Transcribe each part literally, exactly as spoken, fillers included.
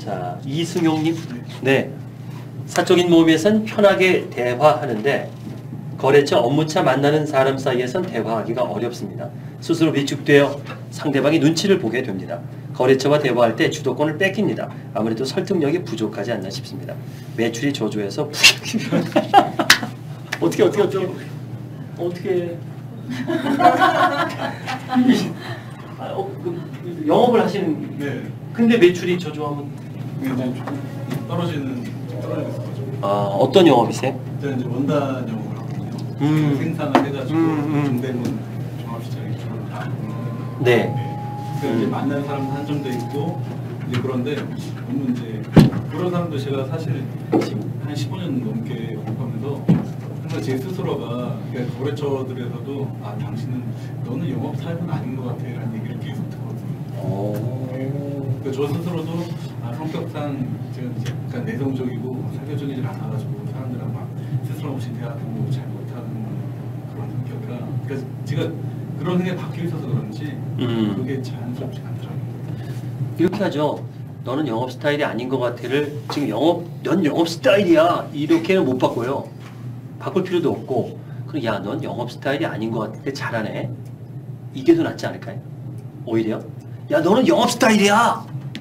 자, 이승용님. 네. 사적인 모임에선 편하게 대화하는데 거래처 업무차 만나는 사람 사이에선 대화하기가 어렵습니다. 스스로 위축되어 상대방의 눈치를 보게 됩니다. 거래처와 대화할 때 주도권을 뺏깁니다. 아무래도 설득력이 부족하지 않나 싶습니다. 매출이 저조해서 어떻게 어떻게 어떻게 어떻게 아, 어, 그, 영업을 하시는 네. 근데 매출이 저조하면 굉장히 떨어지는 떨어지는 거죠. 아, 어떤 영업이세요? 일단 이제 원단 영업을 하거든요. 음. 생산을 해가지고 음, 음. 중대문 종합시장에 주로 다 하거든요. 네. 그러니까 이제 만나는 사람도 한정돼 있고 이제 그런데 너무 이제 그런 사람도 제가 사실 한 십오 년 넘게 영업하면서 항상 제 스스로가 그러니까 거래처들에서도 아 당신은 너는 영업 타입은 아닌 것 같아라는 얘기를 계속 듣거든요. 오. 그러니까 저 스스로도 아, 성격상 제가 이제 약간 내성적이고 사교적이지 않아가지고 사람들하고 막 스스럼 없이 대화도 잘 못하는 그런 성격이라 그러니까 제가 그런 생각이 바뀌어 있어서 그런지 음. 그게 자연스럽지 않더라고요. 이렇게 하죠. 너는 영업 스타일이 아닌 것 같아를 지금 영업, 넌 영업 스타일이야 이렇게는 못 바꿔요. 바꿀 필요도 없고 그럼 야, 넌 영업 스타일이 아닌 것 같은데 잘하네. 이게 더 낫지 않을까요? 오히려 야, 너는 영업 스타일이야.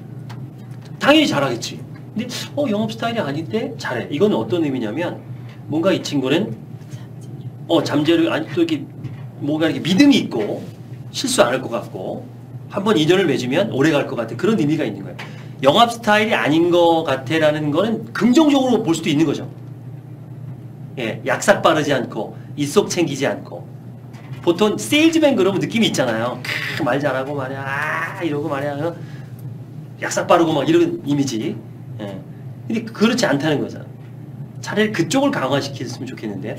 당연히 잘하겠지. 근데 어 영업 스타일이 아닌데 잘해. 이건 어떤 의미냐면 뭔가 이 친구는 어 잠재를 아니 또 이렇게 뭔가 이렇게 믿음이 있고 실수 안 할 것 같고 한번 인연을 맺으면 오래 갈 것 같아. 그런 의미가 있는 거예요. 영업 스타일이 아닌 것 같아라는 거는 긍정적으로 볼 수도 있는 거죠. 예, 약삭 빠르지 않고 입속 챙기지 않고 보통 세일즈맨 그러면 느낌이 있잖아요. 크, 말 잘하고 말이야 아 이러고 말이야 약삭 빠르고 막 이런 이미지. 예. 근데 그렇지 않다는 거잖아. 차라리 그쪽을 강화시켰으면 좋겠는데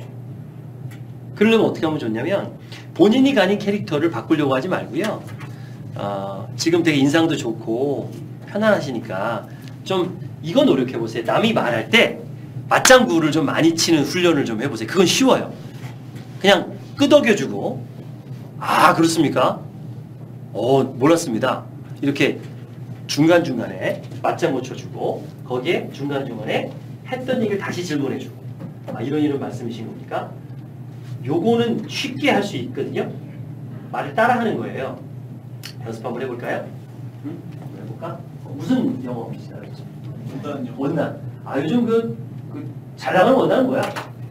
그러려면 어떻게 하면 좋냐면 본인이 가진 캐릭터를 바꾸려고 하지 말고요. 어, 지금 되게 인상도 좋고 편안하시니까 좀 이거 노력해보세요. 남이 말할 때 맞장구를 좀 많이 치는 훈련을 좀 해보세요. 그건 쉬워요. 그냥 끄덕여주고 아 그렇습니까? 어 몰랐습니다. 이렇게 중간중간에 맞장구 쳐주고 거기에 중간중간에 했던 얘기를 다시 질문해주고 아 이런 이런 말씀이신 겁니까? 요거는 쉽게 할 수 있거든요. 말을 따라하는 거예요. 연습 한번 해볼까요? 응? 한번 해볼까? 어, 무슨 영업이시나요? 원단 영업. 원단. 아 요즘 그, 그 잘 나가는 원단은 뭐야?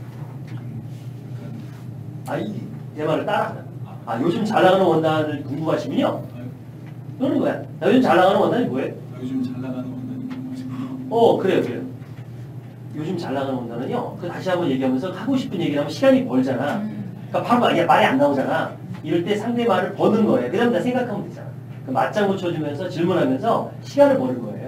아이 내 말을 따라하는. 아 요즘 잘 나가는 원단을 궁금하시면요. 그러는 거야. 나 요즘 잘 나가는 원단이 뭐예요? 요즘 잘 나가는 원단이 궁금하시군요. 어 그래요 그래요. 요즘 잘 나가는 원단은요. 그 다시 한번 얘기하면서 하고 싶은 얘기를 하면 시간이 벌잖아. 그러니까 바로 말이, 말이 안 나오잖아. 이럴 때 상대 말을 버는 거예요. 그 다음 나 생각하면 되잖아. 그 맞장구 쳐주면서 질문하면서 시간을 버는 거예요.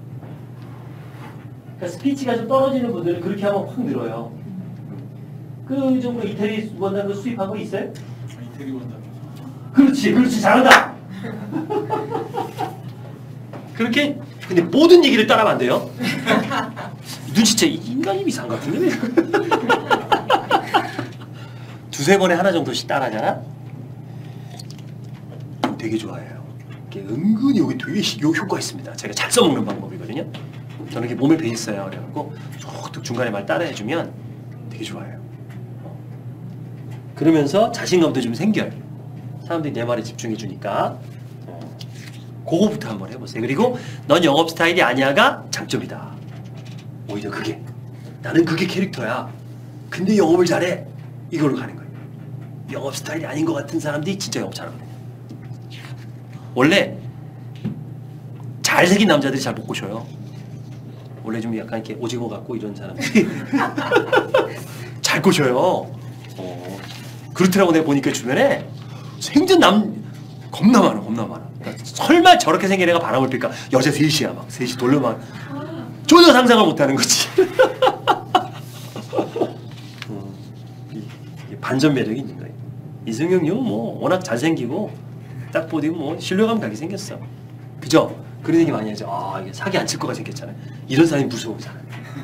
그러니까 스피치가 좀 떨어지는 분들은 그렇게 하면 확 늘어요. 그 정도 이태리 원단 그 수입한 거 있어요? 아, 이태리 원단. 그렇지 그렇지 잘한다. 그렇게 근데 모든 얘기를 따라하면 안 돼요. 눈치채 인간이 이상 같은데. 두세 번에 하나 정도씩 따라하잖아. 되게 좋아해요. 은근히 여기 되게 요 효과 있습니다. 제가 잘 써먹는 방법이거든요. 저는 이렇게 몸에 배 있어요. 그래갖고 쏙 중간에 말 따라해주면 되게 좋아해요. 그러면서 자신감도 좀 생겨요. 사람들이 내 말에 집중해주니까. 그거부터 한번 해보세요. 그리고 넌 영업 스타일이 아니야가 장점이다. 오히려 그게 나는 그게 캐릭터야. 근데 영업을 잘해. 이걸로 가는 거예요. 영업 스타일이 아닌 것 같은 사람들이 진짜 영업 잘하거든요. 원래 잘생긴 남자들이 잘 못 꼬셔요. 원래 좀 약간 이렇게 오징어 같고 이런 사람들이 잘 꼬셔요. 어. 그렇더라고. 내가 보니까 주변에 생전 남 겁나 많아 겁나 많아. 그러니까 설마 저렇게 생긴 애가 바람을 필까? 여자 셋이야 막 셋이 돌려 막 전혀 상상을 못하는 거지. 음, 반전 매력이 있는 거예요. 이승용요 뭐 워낙 잘생기고 딱 보더니 뭐 신뢰감 가게 생겼어. 그죠? 그런 얘기 많이 하죠. 아 이게 사기 안 칠 거가 생겼잖아요. 이런 사람이 무서우잖아.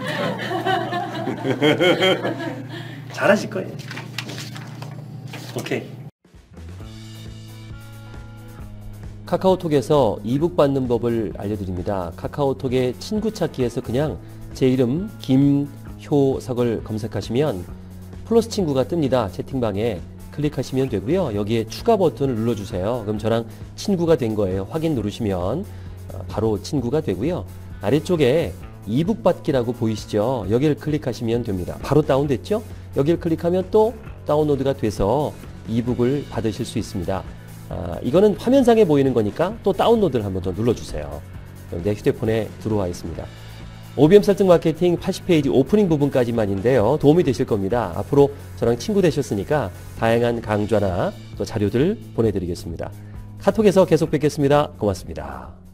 잘하실 거예요. 오케이. 카카오톡에서 이북 받는 법을 알려드립니다. 카카오톡의 친구 찾기에서 그냥 제 이름 김효석을 검색하시면 플러스 친구가 뜹니다. 채팅방에 클릭하시면 되고요. 여기에 추가 버튼을 눌러주세요. 그럼 저랑 친구가 된 거예요. 확인 누르시면 바로 친구가 되고요. 아래쪽에 이북 받기라고 보이시죠? 여기를 클릭하시면 됩니다. 바로 다운됐죠? 여기를 클릭하면 또 다운로드가 돼서 이북을 받으실 수 있습니다. 아, 이거는 화면상에 보이는 거니까 또 다운로드를 한번 더 눌러주세요. 내 휴대폰에 들어와 있습니다. 오비엠 설득 마케팅 팔십 페이지 오프닝 부분까지만인데요. 도움이 되실 겁니다. 앞으로 저랑 친구 되셨으니까 다양한 강좌나 또 자료들 보내드리겠습니다. 카톡에서 계속 뵙겠습니다. 고맙습니다.